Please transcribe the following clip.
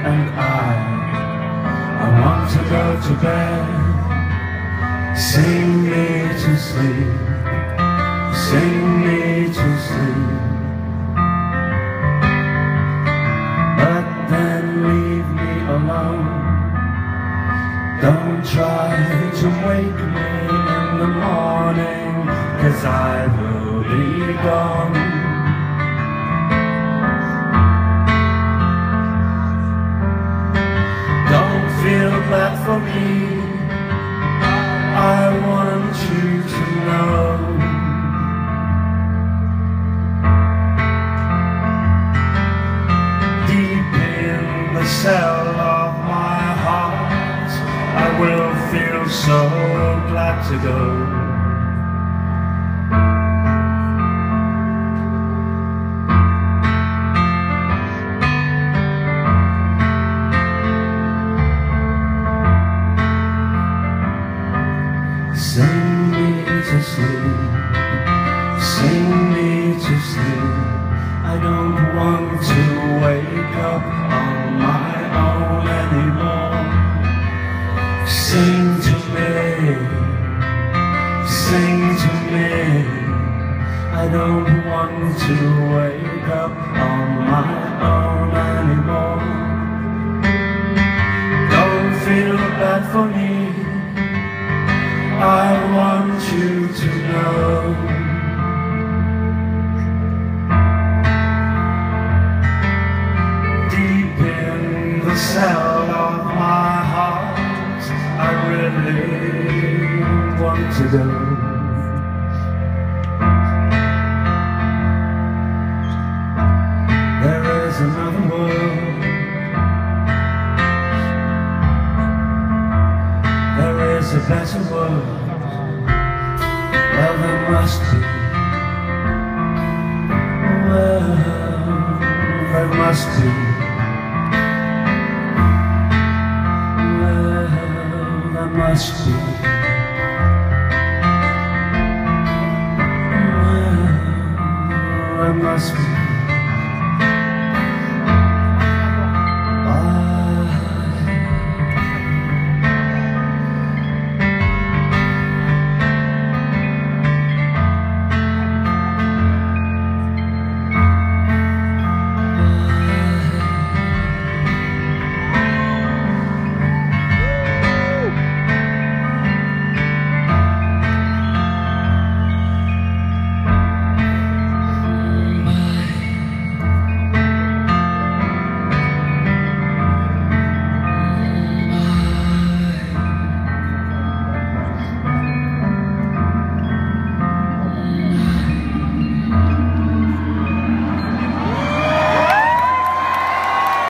and I want to go to bed. Sing me to sleep, sing me to sleep, but then leave me alone. Don't try to wake me in the morning, 'cause I will be gone. Don't feel bad for me, I want you to know. Deep in the cell of my heart, I will feel so glad to go. Sing me to sleep, sing me to sleep. I don't want to wake up on my own anymore. Sing to me, sing to me. I don't want to wake up on my own anymore. Don't feel bad for me, I want you to know. Deep in the cell of my heart, I really want to go. There is another world, there is a better world. Well, there must be. Well, there must be. Well, there must be. Well, there must be.